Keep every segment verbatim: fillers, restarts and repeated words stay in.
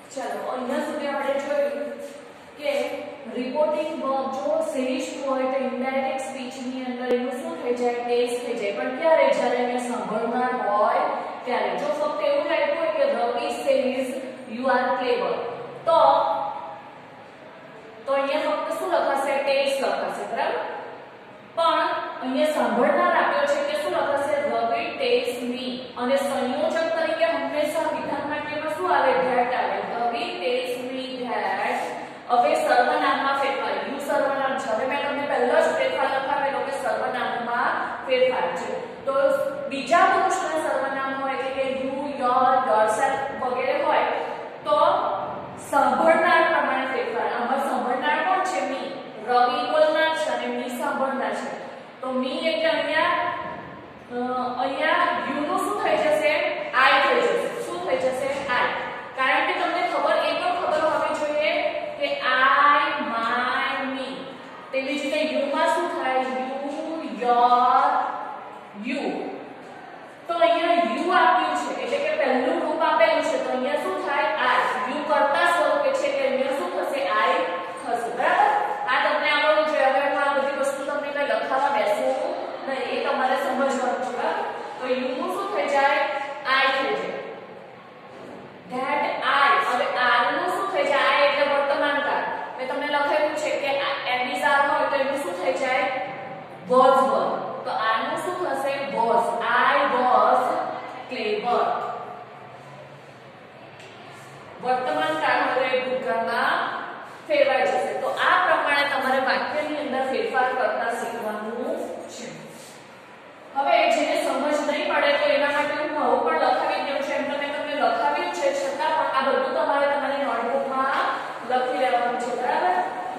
चलो અહીંયા સુધી આપણે જોયું કે રિપોર્ટિંગ વર્બ જો શ્રેષ્ઠ હોય તો ઇનડાયરેક્ટ સ્પીચ ની અંદર એનું શું થઈ જાય ટેસ્ટ થઈ જાય પણ ક્યારે જ્યારે એને સાંભળનાર હોય ત્યારે જો ફક્ત એવું લખ્યું હોય કે Ravi says you are clever તો તો અહીંયા ફક્ત શું લખાશે ટેસ્ટ લખાશે બરાબર પણ અહીંયા સાંભળનાર આપ્યો છે કે શું લખાશે રવિ ટેક્સ મી અને સંયોજક તરીકે હંમેશા વિધાન વાક્યમાં શું આવે ધેટ આવે રવિ ટેક્સ મી ધેટ હવે સર્વનામમાં ફેરફાર યુ સર્વનામ છે હવે મેં તમને પહેલા જ ફેરફાર લખાવેલો કે સર્વનામમાં ફેરફાર છે તો બીજા પુરુષના સર્વનામ હોય એટલે કે યુ યોર યોરસેલ્ફ વગેરે હોય તો સાંભળનાર પ્રમાણે ફેરફાર આમાં સાંભળનાર કોણ છે મી રવિ બોલનાર છે અને મી સાંભળનાર છે તો મી એટલે અહીંયા અહીંયા યુ નું શું થઈ જશે આઈ થઈ જશે શું થઈ જશે આઈ કારણ કે તમને ખબર એ પણ ખબર હોવી જોઈએ કે આઈ માય મી તેવી જ રીતે યુ માં શું થાય યુ યોર યુ તો અહીંયા યુ આપ્યું છે એટલે કે પહેલું રૂપ આપેલું છે તો અહીંયા શું થાય આઈ યુ કરતા સ્વરૂપે છે એટલે અહીંયા શું થશે આઈ થશે બરાબર આ તમને આવડવું જોઈએ હવે હું આ બધી વસ્તુ તમને કઈ લખાવા બેસું નહીં એ તમારે સમજવાનું છે બરાબર તો યુ નું શું થઈ જાય આઈ થઈ જાય ધેટ આઈ હવે આર નું શું થઈ જાય આઈ એટલે વર્તમાન કાળ મેં તમને લખેલું છે કે એમ ઇઝ આર હોય તો એનું શું થઈ જાય વોઝ વર તો આર નું શું થશે વોઝ આઈ વોઝ ક્લેવર વર્તમાન કાળ હવે ભૂતકાળમાં ફેરવાઈ જશે તો આ પ્રમાણે તમારે વાક્યની અંદર ફેરફાર કરતા શીખવાનું છે હવે જેને સમજ નહીં પડે તો એના માટે હું આવું પણ લખાવી દઉં છું એમ તો મેં તમને લખાવ્યું છે છતાં પણ આ બધું તમારે તમારી નોટબુકમાં લખી લેવાનું છે બરાબર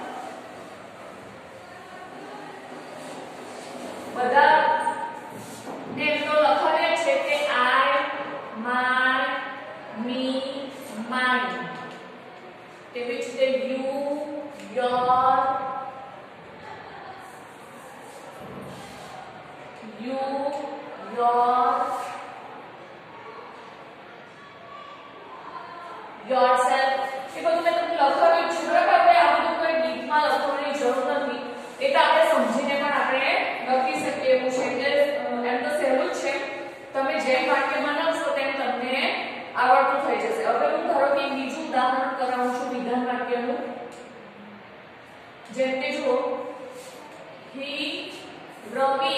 બધા ને તો લખાવ્યા છે કે આઈ માય મી માઇન તેવી જ રીતે you your you your yourself એ બધું મેં તમને લખાવ્યું છે બરાબર હવે આ બધું કોઈ ગીતમાં લખવાની જરૂર નથી એ તો આપણે સમજીને પણ આપણે લખી શકીએ એવું છે એટલે એમ તો સહેલું જ છે તમે જેમ વાક્ય બનાવશો તેમ તમને આવડતું થઈ જશે હવે હું ધારો કે બીજું ઉદાહરણ કરાવું છું વિધાન વાક્યનું જેમ કે જુઓ he Ravi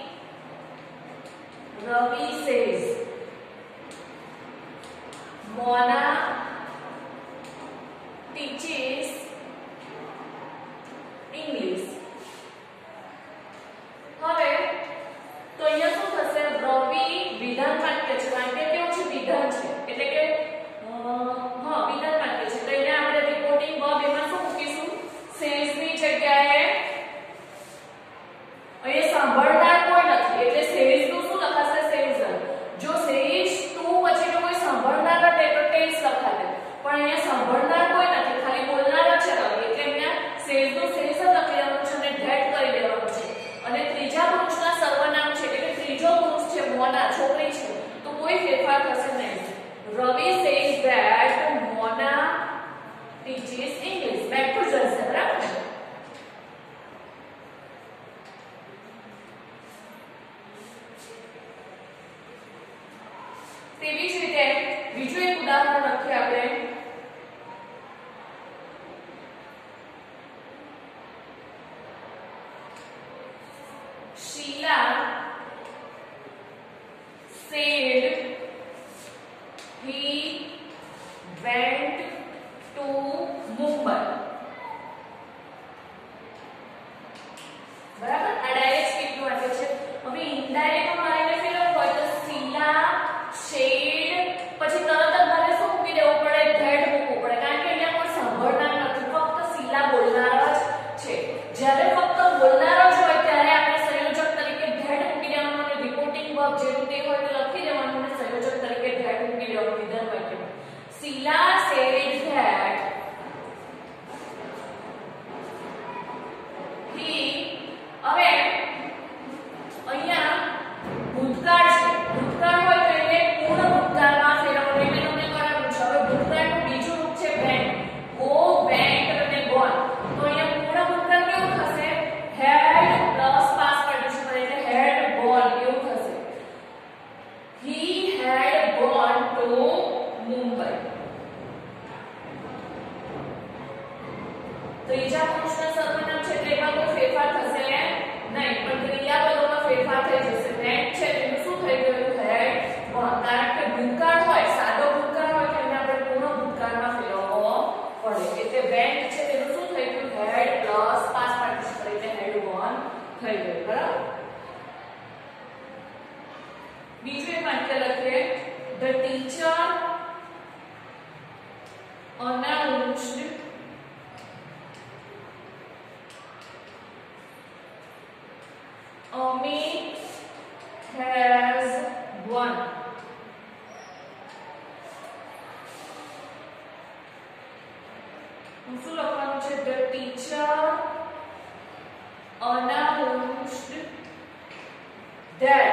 Ravi says Mona teaches English હવે તો અહીંયા શું થશે રવિ વિધાન વાક્ય છે વાક્ય કેવું છે વિધાન છે એટલે કે હા વિધાન વાક્ય છે તો એને આપણે રિપોર્ટિંગ વર્બ એમાં શું મૂકીશું સેઝ ની જગ્યાએ અહીંયા સાંભળનાર કોઈ નથી એટલે સેઝ નું શું લખાશે સેઝ જો સેઝ ટુ પછી જો કોઈ સાંભળનાર હતે તો ટેન્સ લખાશે પણ અહીંયા સાંભળનાર કોઈ નથી ખાલી બોલનાર જ છે રવિ એટલે અહીંયા સેઝ નું સેઝ જ લખી દેવાનું છે અને ધેટ કરી દેવાનું છે અને ત્રીજા પુરુષના સર્વનામ છે એટલે કે ત્રીજો પુરુષ છે મોના છોકરી છે તો કોઈ ફેરફાર થશે નહીં Ravi says that Mona teaches English બેઠું જશે બરાબર તેવી જ રીતે બીજું એક ઉદાહરણ લખીએ આપણે Sheila said he went to Mumbai. બરાબર આ ડાયરેક્ટ સ્પીચ નું વાક્ય છે હવે ઇનડાયરેક્ટ માં મારે ફેરવવું હોય તો Sheila said પછી તરત જ મારે શું મૂકી દેવું પડે ધેટ મૂકવું પડે કારણ કે અહીંયા કોઈ સાંભળનાર નથી ફક્ત Sheila બોલનાર જ છે જ્યારે ફક્ત બોલનાર જ હોય ત્યારે આપણે સંયોજક તરીકે ધેટ મૂકી દેવાનું અને રિપોર્ટિંગ વર્બ જે રીતે હોય તે લખી દેવાનું અને સંયોજક તરીકે ધેટ મૂકી દેવાનું વિધાન વાક્યમાં Sheila said that he હવે અહીંયા ભૂતકાળ છે ભૂતકાળ હોય તો એને પૂર્ણ ભૂતકાળમાં ફેરવવાનું મેં તમને કરાવ્યું છે હવે ભૂતકાળનું બીજું રૂપ છે ટુ મુંબઈ. ત્રીજા પુરુષના સર્વનામ છે એટલે એમાં કોઈ ફેરફાર થશે નહીં, પણ ક્રિયાપદોમાં ફેરફાર થઈ જશે. વેન્ટ છે તેનું શું થઈ ગયું? Had won. કારણ કે ભૂતકાળ હોય, સાદો ભૂતકાળ હોય તો એને આપણે પૂર્ણ ભૂતકાળમાં ફેરવવો પડે. એટલે વેન્ટ છે તેનું શું થઈ ગયું? હેડ પ્લસ પાસ્ટ પાર્ટિસિપલ એટલે હેડ વન થઈ ગયું. બરાબર. બીજું એક વાક્ય લખીએ. The teacher announced Amit has won. શું લખવાનું છે? The teacher announced that.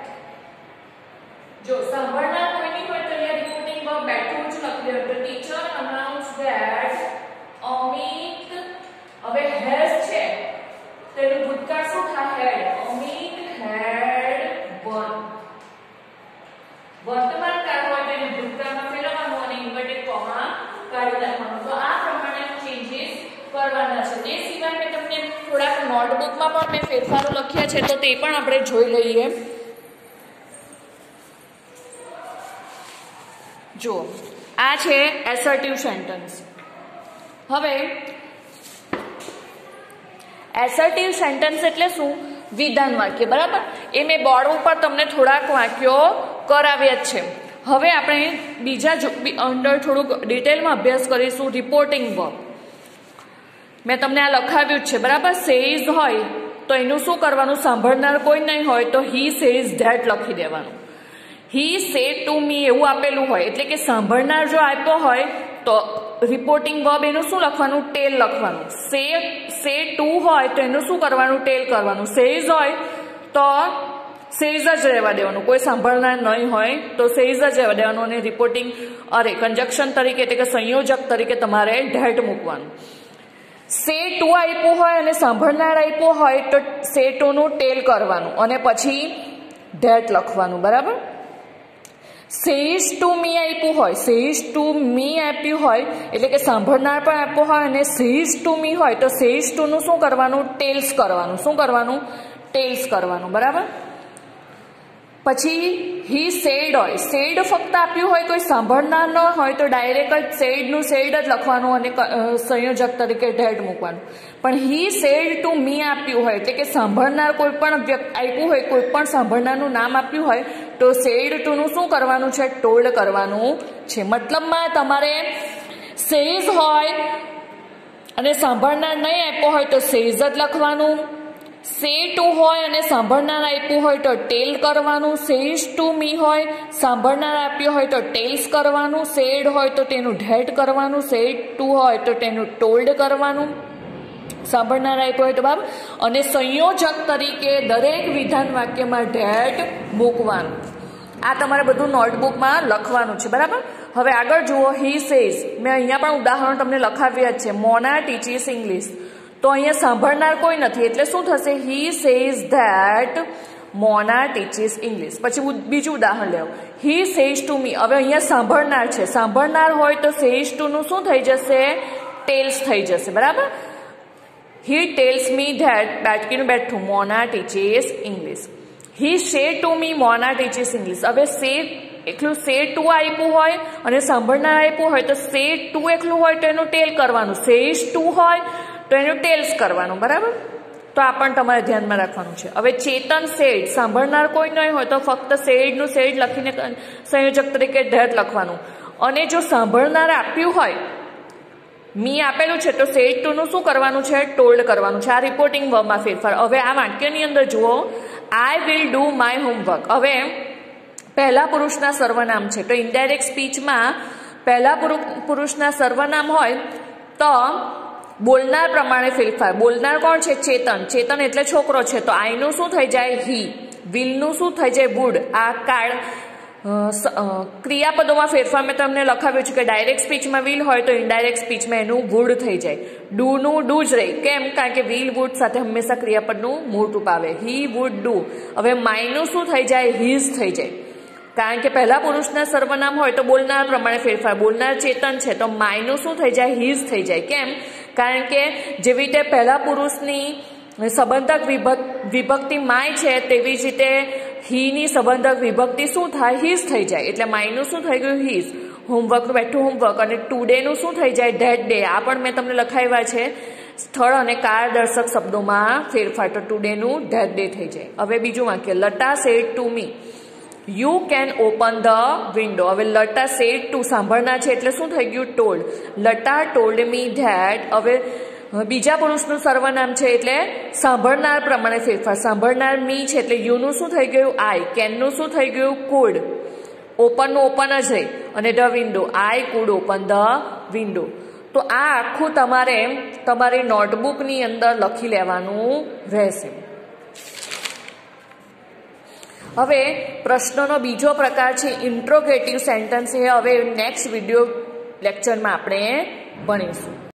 જો સાંભળનાર કોઈ નહીં હોય તો અહીંયા રિપોર્ટિંગ વર્બ બેઠું જ લખી દેવું. The teacher announced that Amit, હવે has છે તેનું ભૂતકાળ શું થાય? had. Amit had won. વર્તમાન કાળ હોય તેને ભૂતકાળમાં ફેરવવાનું અને ઇન્વર્ટેડ કોમા કાઢી નાખવાનું. તો આ પ્રમાણે ચેન્જીસ કરવાના છે. તે સિવાય મેં તમને થોડાક નોટબુકમાં પણ મેં ફેરફારો લખ્યા છે તો તે પણ આપણે જોઈ લઈએ. જો આ છે એસર્ટિવ સેન્ટેન્સ. હવે એસર્ટિવ સેન્ટેન્સ એટલે શું? વિધાન વાક્ય. બરાબર. એ મેં બોર્ડ ઉપર તમને થોડાક વાક્યો કરાવ્યા જ છે. હવે આપણે બીજા અંદર થોડુંક ડિટેલમાં અભ્યાસ કરીશું. રિપોર્ટિંગ વર્બ મેં તમને આ લખાવ્યું જ છે. બરાબર. સેઝ હોય તો એનું શું કરવાનું? સાંભળનાર કોઈ નહીં હોય તો હી સેઝ ધેટ લખી દેવાનું. હી સે ટુ મી એવું આપેલું હોય એટલે કે સાંભળનાર જો આપ્યો હોય તો રિપોર્ટિંગ વર્બ એનું શું લખવાનું? ટેલ લખવાનું. સે સે ટુ હોય તો એનું શું કરવાનું? ટેલ કરવાનું. સેઝ હોય તો સેઝ જ રહેવા દેવાનું. કોઈ સાંભળનાર નહીં હોય તો સેઝ જ રહેવા દેવાનું અને રિપોર્ટિંગ અરે કન્જક્શન તરીકે એટલે કે સંયોજક તરીકે તમારે ધેટ મૂકવાનું. સે ટુ આપ્યું હોય અને સાંભળનાર આપ્યું હોય તો સે ટુ નું ટેલ કરવાનું અને પછી ધેટ લખવાનું. બરાબર. સેઝ ટુ મી આપ્યું હોય, સેઝ ટુ મી આપ્યું હોય એટલે કે સાંભળનાર પણ આપ્યું હોય અને સેઝ ટુ મી હોય તો સેઝ ટુ નું શું કરવાનું? ટેલ્સ કરવાનું. શું કરવાનું? ટેલ્સ કરવાનું. બરાબર. પછી હી સેડ હોય, સેડ ફક્ત આપ્યું હોય કોઈ સાંભળનાર ન હોય તો ડાયરેક્ટ જ સેડનું સેડ જ લખવાનું અને સંયોજક તરીકે ધેટ મૂકવાનું. પણ હી સેડ ટુ મી આપ્યું હોય એટલે કે સાંભળનાર કોઈ પણ વ્યક્તિ આપ્યું હોય, કોઈ પણ સાંભળનારનું નામ આપ્યું હોય તો સેડ ટુ નું શું કરવાનું છે? ટોલ્ડ કરવાનું છે. મતલબમાં તમારે સેઝ હોય અને સાંભળનાર નહીં આપ્યો હોય તો સેઝ જ લખવાનું. સે ટુ હોય અને સાંભળનાર આપ્યું હોય તો ટેલ કરવાનું. સેઝ ટુ મી હોય, સાંભળનાર આપ્યું હોય તો ટેલ્સ કરવાનું. સેડ હોય તો તેનું ધેટ કરવાનું. સેડ ટુ હોય તો તેનું ટોલ્ડ કરવાનું. સાંભળનાર આપ્યું હોય તો બરાબર. અને સંયોજક તરીકે દરેક વિધાન વાક્યમાં ધેટ મૂકવાનું. આ તમારે બધું નોટબુકમાં લખવાનું છે. બરાબર. હવે આગળ જુઓ. હી સેઝ, મેં અહીંયા પણ ઉદાહરણ તમને લખાવ્યા જ છે. Mona teaches English. તો અહીંયા સાંભળનાર કોઈ નથી એટલે શું થશે? He says that Mona teaches English. પછી બીજું ઉદાહરણ લેવું. He says to me. હવે અહીંયા સાંભળનાર છે. સાંભળનાર હોય તો સેઝ ટુ નું શું થઈ જશે? ટેલ્સ થઈ જશે. બરાબર. હી ટેલ્સ મી ધેટ બેટકીનું બેઠું મોના teaches English. He say to me Mona teaches English. હવે સે એકલું સે ટુ આપ્યું હોય અને સાંભળનાર આપ્યું હોય તો સે ટુ એકલું હોય તો એનું ટેલ કરવાનું. સેઝ ટુ હોય તો એનું ટેલ્સ કરવાનું. બરાબર. તો આ પણ તમારે ધ્યાનમાં રાખવાનું છે. હવે ચેતન સેડ, સાંભળનાર કોઈ નહીં હોય તો ફક્ત સેડનું સેડ લખીને સંયોજક તરીકે ધેટ લખવાનું. અને જો સાંભળનાર આપ્યું હોય, મી આપેલું છે તો સેડ ટુ નું શું કરવાનું છે? ટોલ્ડ કરવાનું છે. આ રિપોર્ટિંગ વર્બમાં ફેરફાર. હવે આ વાક્યની અંદર જુઓ. I will do my homework. હવે પહેલા પુરુષના સર્વનામ છે તો ઇનડાયરેક્ટ સ્પીચમાં પહેલા પુરુષના સર્વનામ હોય તો બોલનાર પ્રમાણે ફેરફાર. બોલનાર કોણ છે? ચેતન. ચેતન એટલે છોકરો છે તો આઈનું શું થઈ જાય? હી. વિલનું શું થઈ જાય? વુડ. આ કાળ ક્રિયાપદોમાં ફેરફાર મેં તમને લખાવ્યું છે કે ડાયરેક્ટ સ્પીચમાં વિલ હોય તો ઇનડાયરેક્ટ સ્પીચમાં એનું વુડ થઈ જાય. ડુ નું ડુ જ રહે. કેમ? કારણ કે વિલ વુડ સાથે હંમેશા ક્રિયાપદનું મૂળ રૂપ આવે. He would do. હવે માયનું શું થઈ જાય? હીઝ થઈ જાય. કારણ કે પહેલા પુરુષના સર્વનામ હોય તો બોલનાર પ્રમાણે ફેરફાર. બોલનાર ચેતન છે તો માયનું શું થઈ જાય? હીઝ થઈ જાય. કેમ? કારણ કે જેવી રીતે પહેલા પુરુષની સંબંધક વિભક્તિ માય છે તેવી જ રીતે હીની સંબંધક વિભક્તિ શું થાય? હીઝ થઈ જાય. એટલે માયનું શું થઈ ગયું? હીઝ. હોમવર્કનું બેઠું હોમવર્ક. અને ટુડેનું શું થઈ જાય? That day. આ પણ મેં તમને લખાવ્યા છે. સ્થળ અને કાળદર્શક શબ્દોમાં ફેરફાર. તો ટુડેનું ધેટ ડે થઈ જાય. હવે બીજું વાક્ય, Lata said to me you can open the window. હવે લતા સેડ ટુ સાંભળનાર છે એટલે શું થઈ ગયું? Told. Lata told me that. હવે બીજા પુરુષનું સર્વનામ છે એટલે સાંભળનાર પ્રમાણે ફેરફાર. સાંભળનાર મી છે એટલે યુનું શું થઈ ગયું? આઈ. કેનનું શું થઈ ગયું? કુડ. ઓપનનું ઓપન જ રહી. અને the window. I could open the window. તો આ આખું તમારે તમારી નોટબુકની અંદર લખી લેવાનું રહેશે. હવે પ્રશ્નનો બીજો પ્રકાર છે ઇન્ટ્રોગેટિવ સેન્ટન્સ. એ હવે નેક્સ્ટ વિડીયો લેક્ચરમાં આપણે ભણીશું.